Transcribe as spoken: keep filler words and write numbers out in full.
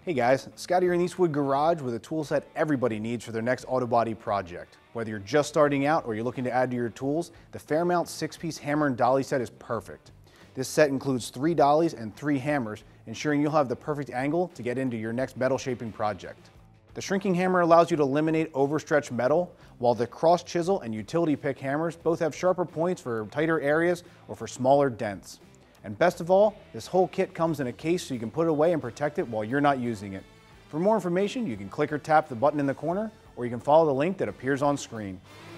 Hey guys, Scott here in the Eastwood garage with a tool set everybody needs for their next auto body project. Whether you're just starting out or you're looking to add to your tools, the Fairmount six-piece hammer and dolly set is perfect. This set includes three dollies and three hammers, ensuring you'll have the perfect angle to get into your next metal shaping project. The shrinking hammer allows you to eliminate overstretched metal, while the cross chisel and utility pick hammers both have sharper points for tighter areas or for smaller dents. And best of all, this whole kit comes in a case so you can put it away and protect it while you're not using it. For more information, you can click or tap the button in the corner, or you can follow the link that appears on screen.